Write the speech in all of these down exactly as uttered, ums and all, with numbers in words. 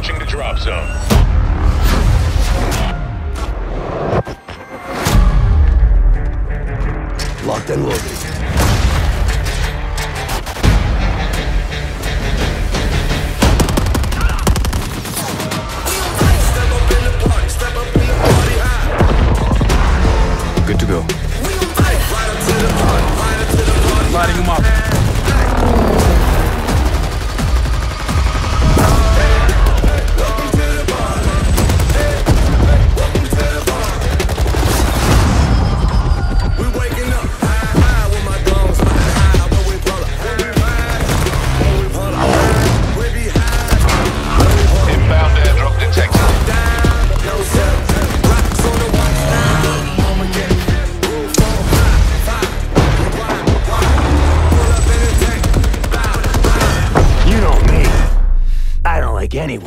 Approaching the drop zone. Locked and loaded. Good to go. Lighting him up. Inbound airdrop detected. You know me. I don't like anyone.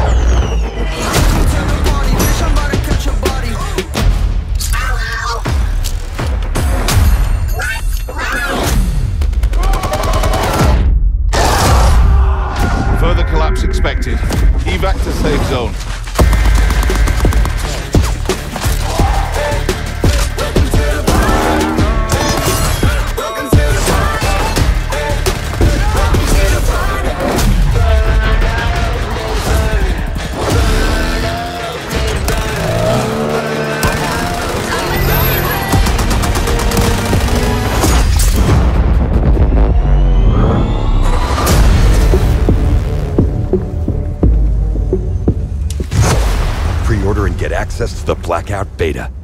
Further collapse expected. Evac to safe zone. Pre-order and get access to the Blackout beta.